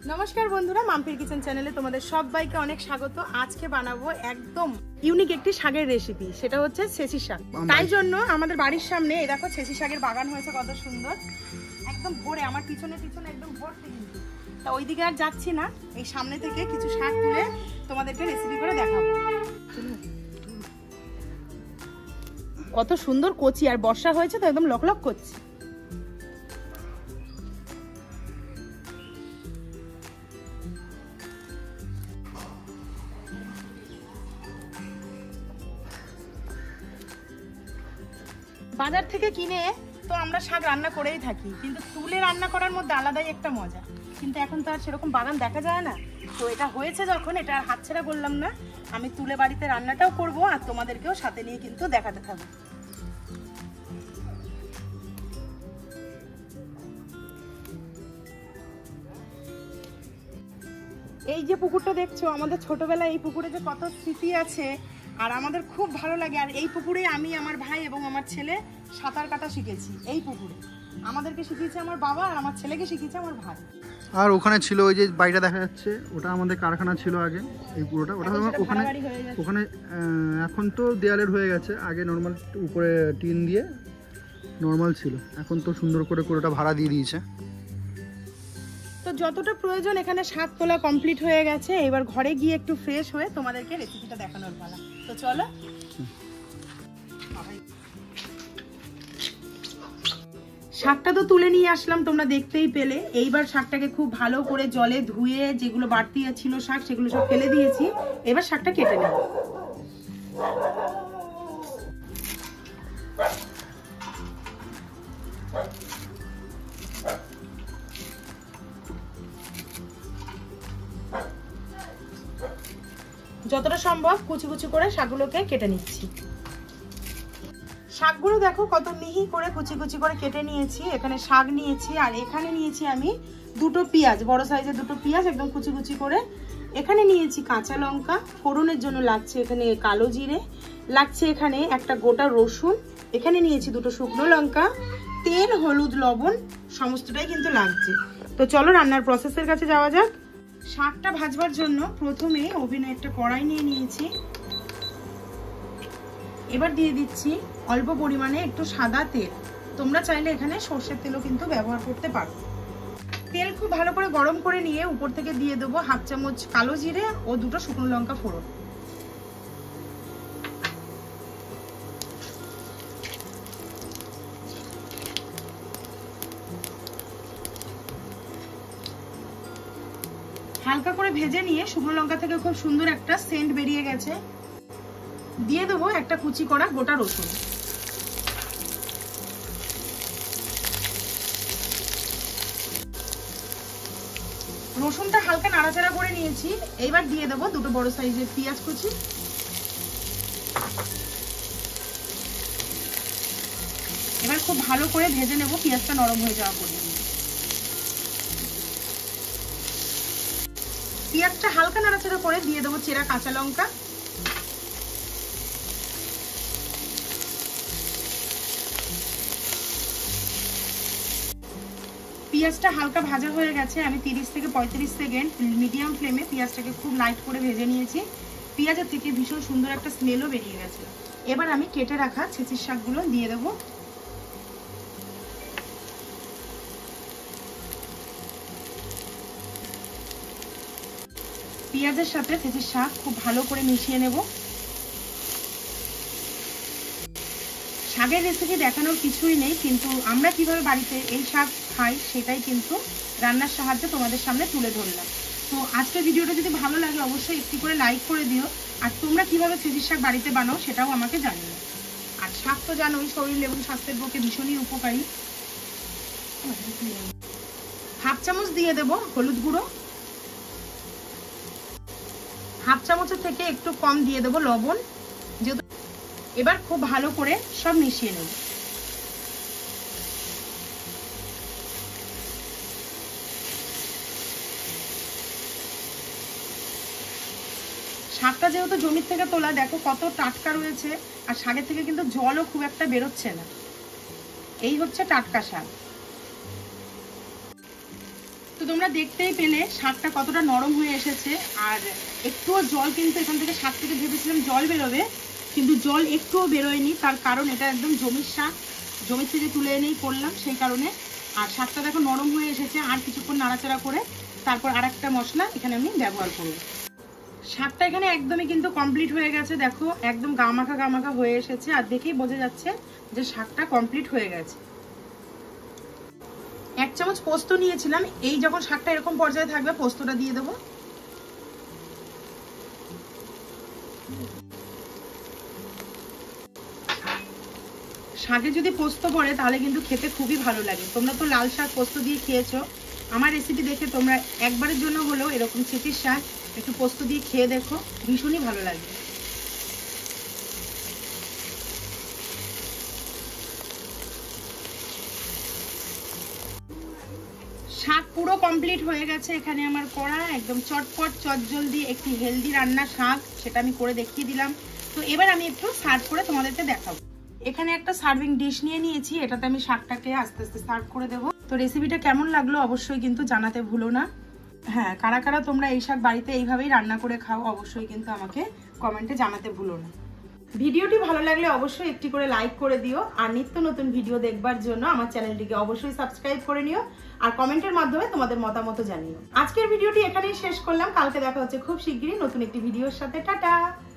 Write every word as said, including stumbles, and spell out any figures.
নমস্কার বন্ধুরা, মাম্পির কিচেন চ্যানেলে তোমাদের সবাইকে অনেক স্বাগত। আজকে বানাবো একদম ইউনিক একটি শাকের রেসিপি, সেটা হচ্ছে ছেঁচি শাক। তাই জন্য আমাদের বাড়ির সামনে এই দেখো ছেঁচি শাকের বাগান হয়েছে, কত সুন্দর, একদম ভরে, আমার পিছনে পিছনে একদম ভর্তি। কিন্তু তা ওইদিকে আর যাচ্ছি না, এই সামনে থেকে কিছু শাক তুলে তোমাদেরকে রেসিপি করে দেখাবো। কত সুন্দর কচি, আর বর্ষা হয়েছে তো একদম লকলক করছে। বাজার থেকে কিনে তো আমরা শাক রান্না করেই থাকি, কিন্তু তুলে রান্না করার মধ্যে আলাদাই একটা মজা। কিন্তু এখন তো আর সেরকম বাগান দেখা যায় না, তো এটা হয়েছে যখন, এটা আর হাতছাড়া বললাম না। আমি তুলে বাড়িতে রান্নাটাও করব আর তোমাদেরকেও সাথে নিয়ে কিন্তু দেখাতে থাকবো। এই যে পুকুরটা দেখছো, আমাদের ছোটবেলায় এই পুকুরে যে কত স্মৃতি আছে, আর আমাদের খুব ভালো লাগে। আর এই পুকুরে আমি, আমার ভাই এবং আমার ছেলে সাঁতার কাটা শিখেছি। এই পুকুরে আমাদেরকে শিখিয়েছে আমার বাবা, আর আমার ছেলেকে শিখিয়েছে আমার ভাই। আর ওখানে ছিল ওই যে বাড়িটা দেখা যাচ্ছে, ওটা আমাদের কারখানা ছিল আগে। এই পুরোটা ওটা ওখানে ওখানে এখন তো দেয়ালের হয়ে গেছে, আগে নর্মাল উপরে টিন দিয়ে নর্মাল ছিল, এখন তো সুন্দর করে পুরোটা ভাড়া দিয়ে দিয়েছে। তো যতটা প্রয়োজন এখানে শাক তোলা কমপ্লিট হয়ে গেছে, এবার ঘরে গিয়ে একটু ফ্রেশ হয়ে তোমাদেরকে রেসিপিটা দেখানোর পালা। তো চলো। শাকটা তো তুলে নিয়ে আসলাম, তোমরা দেখতেই পেলে। এইবার শাকটাকে খুব ভালো করে জলে ধুয়ে, যেগুলো বাড়তি ছিল শাক সেগুলো সব ফেলে দিয়েছি। এবার শাকটা কেটে নেব। যতটা সম্ভব কুচি কুচি করে শাকগুলোকে কেটে নিচ্ছি। শাকগুলো দেখো কত মিহি করে কুচি কুচি করে কেটে নিয়েছি। এখানে শাক নিয়েছি, আর এখানে নিয়েছি আমি দুটো পেঁয়াজ, বড় সাইজের দুটো পেঁয়াজ একদম কুচি কুচি করে। এখানে নিয়েছি কাঁচা লঙ্কা, ফোড়নের জন্য লাগছে এখানে কালো জিরে, লাগছে এখানে একটা গোটা রসুন, এখানে নিয়েছি দুটো শুকনো লঙ্কা, তেল, হলুদ, লবণ সমস্তটাই কিন্তু লাগছে। তো চলো রান্নার প্রসেসের কাছে যাওয়া যাক। শাকটা ভাজবার জন্য প্রথমে ওভেনে একটা কড়াই নিয়ে নিয়েছি। এবার দিয়ে দিচ্ছি অল্প পরিমাণে একটু সাদা তেল। তোমরা চাইলে এখানে সর্ষের তেলও কিন্তু ব্যবহার করতে পারো। তেল খুব ভালো করে গরম করে নিয়ে উপর থেকে দিয়ে দেবো হাফ চামচ কালো জিরে ও দুটো শুকনো লঙ্কা ফোড়ন। হালকা করে ভেজে নিয়ে শুকনো লঙ্কা থেকে খুব সুন্দর একটা সেন্ট বেরিয়ে গেছে, দিয়ে দেবো একটা কুচি করা গোটা রসুন। রসুনটা হালকা নাড়াচাড়া করে নিয়েছি। এইবার দিয়ে দেবো দুটো বড় সাইজের পেঁয়াজ কুচি। এবার খুব ভালো করে ভেজে নেব, পেঁয়াজটা নরম হয়ে যাওয়া পর্যন্ত। পেঁয়াজটা হালকা নাড়াচাড়া করে দিয়ে দেবো চেরা কাঁচা লঙ্কা। পেঁয়াজটা হালকা ভাজা হয়ে গেছে। আমি তিরিশ থেকে পঁয়ত্রিশ সেকেন্ড মিডিয়াম ফ্লেমে পেঁয়াজটাকে খুব লাইট করে ভেজে নিয়েছি। পেঁয়াজের থেকে ভীষণ সুন্দর একটা স্মেলও বেরিয়ে গেছে। এবার আমি কেটে রাখা ছেঁচির শাকগুলো দিয়ে দেবো। পেঁয়াজের সাথে ছেঁচির শাক খুব ভালো করে মিশিয়ে নেব। শাকের রেসিপি দেখানোর কিছুই নেই, কিন্তু আমরা কিভাবে বাড়িতে এই শাক খাই সেটাই কিন্তু রান্নার সাহায্যে তোমাদের সামনে তুলে ধরলাম। তো আজকের ভিডিওটা যদি ভালো লাগে অবশ্যই একটি করে লাইক করে দিও, আর তোমরা কিভাবে ছেঁচির শাক বাড়িতে বানাও সেটাও আমাকে জানিও। আর শাক তো জানোই শরীর এবং স্বাস্থ্যের পক্ষে ভীষণই উপকারী। হাফ চামচ দিয়ে দেব হলুদ গুঁড়ো, হাফ চামচের থেকে একটু কম দিয়ে দেবো লবণ। যেহেতু এবার খুব ভালো করে সব মিশিয়ে নেব। শাকটা যেহেতু জমির থেকে তোলা, দেখো কত টাটকা রয়েছে, আর শাকের থেকে কিন্তু জলও খুব একটা বেরোচ্ছে না। এই হচ্ছে টাটকা শাক। তো তোমরা দেখতেই পেলে শাকটা কতটা নরম হয়ে এসেছে, আর একটুও জল কিন্তু এখান থেকে শাক থেকে ভেবেছিলাম জল বেরোবে, কিন্তু জল একটুও বেরোয়নি। তার কারণ এটা একদম জমির শাক, জমির থেকে তুলে এনেই করলাম সেই কারণে। আর শাকটা দেখো নরম হয়ে এসেছে, আর কিছুক্ষণ নাড়াচাড়া করে তারপর আর একটা মশলা এখানে আমি ব্যবহার করব। শাকটা এখানে একদমই কিন্তু কমপ্লিট হয়ে গেছে, দেখো একদম গামাখা গামাখা হয়ে এসেছে, আর দেখেই বোঝা যাচ্ছে যে শাকটা কমপ্লিট হয়ে গেছে। এক চামচ পোস্ত নিয়েছিলাম, এই যখন শাকটা এরকম পর্যায়ে থাকবে পোস্তটা দিয়ে দেবো। শাকে যদি পোস্ত পড়ে তাহলে কিন্তু খেতে খুবই ভালো লাগে। তোমরা তো লাল শাক পোস্ত দিয়ে খেয়েছো, আমার রেসিপি দেখে তোমরা একবারের জন্য হলেও এরকম ছিটির শাক একটু পোস্ত দিয়ে খেয়ে দেখো, ভীষণই ভালো লাগবে। শাক পুরো কমপ্লিট হয়ে গেছে এখানে আমার করা, একদম চটপট চটজলদি একটি হেলদি রান্না শাক, সেটা আমি করে দেখিয়ে দিলাম। তো এবার আমি একটু সার্ভ করে তোমাদেরকে দেখাবো। এখানে একটা সার্ভিং ডিশ নিয়ে নিয়েছি, এটাতে আমি শাকটাকে আস্তে আস্তে সার্ভ করে দেবো। তো রেসিপিটা কেমন লাগলো অবশ্যই কিন্তু জানাতে ভুলো না। হ্যাঁ, কারা কারা তোমরা এই শাক বাড়িতে এইভাবেই রান্না করে খাও অবশ্যই কিন্তু আমাকে কমেন্টে জানাতে ভুলো না। ভিডিওটি ভালো লাগলে অবশ্যই একটি করে লাইক করে দিও, আর নিত্য নতুন ভিডিও দেখবার জন্য আমার চ্যানেলটিকে অবশ্যই সাবস্ক্রাইব করে নিও, আর কমেন্টের মাধ্যমে তোমাদের মতামত জানিও। আজকের ভিডিওটি এখানেই শেষ করলাম, কালকে দেখা হচ্ছে খুব শিগগিরই নতুন একটি ভিডিওর সাথে। টাটা।